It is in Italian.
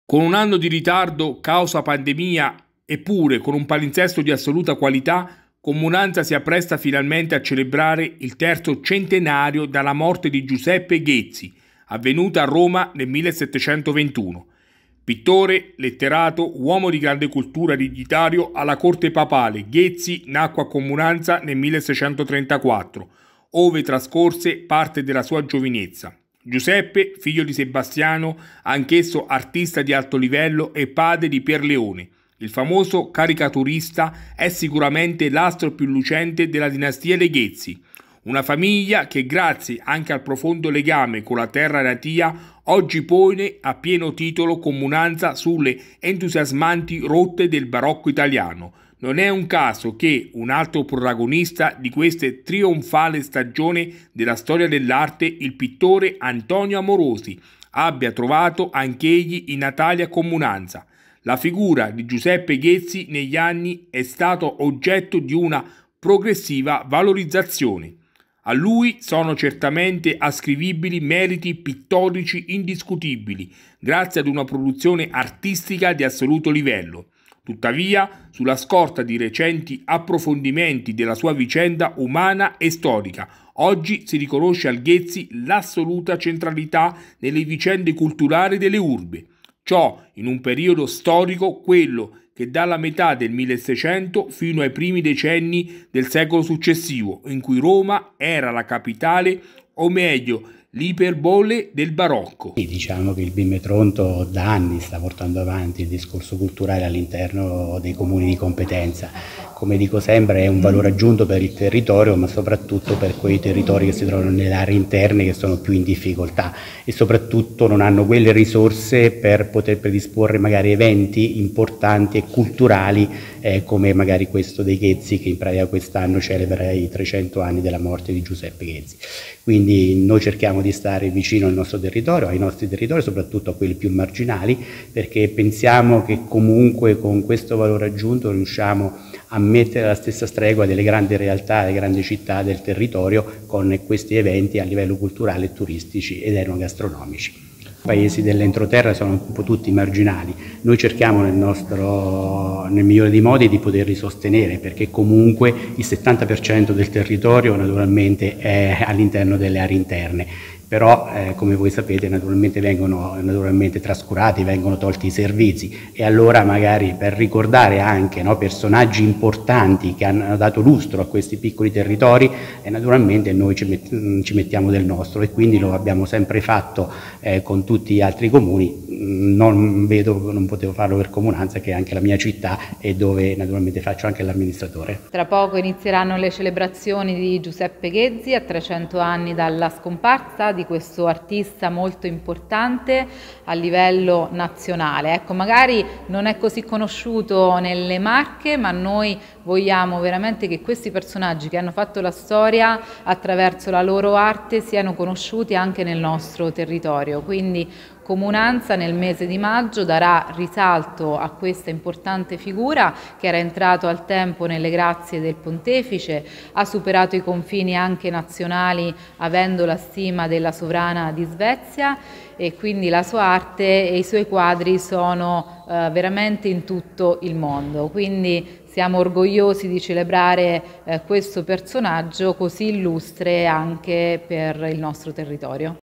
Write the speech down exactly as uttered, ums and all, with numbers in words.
Con un anno di ritardo causa pandemia, eppure con un palinsesto di assoluta qualità, Comunanza si appresta finalmente a celebrare il terzo centenario dalla morte di Giuseppe Ghezzi, avvenuta a Roma nel millesettecentoventuno. Pittore, letterato, uomo di grande cultura dignitario alla corte papale, Ghezzi nacque a Comunanza nel milleseicentotrentaquattro, ove trascorse parte della sua giovinezza. Giuseppe, figlio di Sebastiano, anch'esso artista di alto livello e padre di Pier Leone, il famoso caricaturista, è sicuramente l'astro più lucente della dinastia dei Ghezzi, una famiglia che grazie anche al profondo legame con la terra natia oggi pone a pieno titolo Comunanza sulle entusiasmanti rotte del barocco italiano. Non è un caso che un altro protagonista di questa trionfale stagione della storia dell'arte, il pittore Antonio Amorosi, abbia trovato anch'egli i natali a Comunanza. La figura di Giuseppe Ghezzi negli anni è stato oggetto di una progressiva valorizzazione. A lui sono certamente ascrivibili meriti pittorici indiscutibili, grazie ad una produzione artistica di assoluto livello. Tuttavia, sulla scorta di recenti approfondimenti della sua vicenda umana e storica, oggi si riconosce al Ghezzi l'assoluta centralità nelle vicende culturali delle urbe. Ciò in un periodo storico, quello che dalla metà del milleseicento fino ai primi decenni del secolo successivo, in cui Roma era la capitale, o meglio, l'iperbole del barocco. Sì, diciamo che il Bimetronto da anni sta portando avanti il discorso culturale all'interno dei comuni di competenza. Come dico sempre, è un valore aggiunto per il territorio, ma soprattutto per quei territori che si trovano nelle aree interne che sono più in difficoltà e soprattutto non hanno quelle risorse per poter predisporre magari eventi importanti e culturali eh, come magari questo dei Ghezzi, che in pratica quest'anno celebra i trecento anni della morte di Giuseppe Ghezzi. Quindi noi cerchiamo di stare vicino al nostro territorio, ai nostri territori, soprattutto a quelli più marginali, perché pensiamo che comunque con questo valore aggiunto riusciamo a mettere alla stessa stregua delle grandi realtà, delle grandi città del territorio con questi eventi a livello culturale e turistici ed enogastronomici. I paesi dell'entroterra sono un po' tutti marginali, noi cerchiamo nel, nostro, nel migliore dei modi di poterli sostenere, perché comunque il settanta per cento del territorio naturalmente è all'interno delle aree interne. Però eh, come voi sapete naturalmente vengono naturalmente trascurati, vengono tolti i servizi e allora magari per ricordare anche no, personaggi importanti che hanno dato lustro a questi piccoli territori e naturalmente noi ci, met ci mettiamo del nostro e quindi lo abbiamo sempre fatto eh, con tutti gli altri comuni, non vedo, non potevo farlo per Comunanza che è anche la mia città e dove naturalmente faccio anche l'amministratore. Tra poco inizieranno le celebrazioni di Giuseppe Ghezzi a trecento anni dalla scomparsa di questo artista molto importante a livello nazionale. Ecco, magari non è così conosciuto nelle Marche, ma noi vogliamo veramente che questi personaggi che hanno fatto la storia attraverso la loro arte siano conosciuti anche nel nostro territorio. Quindi Comunanza nel mese di maggio darà risalto a questa importante figura che era entrato al tempo nelle grazie del Pontefice, ha superato i confini anche nazionali avendo la stima della sovrana di Svezia e quindi la sua arte e i suoi quadri sono eh, veramente in tutto il mondo. Quindi siamo orgogliosi di celebrare eh, questo personaggio così illustre anche per il nostro territorio.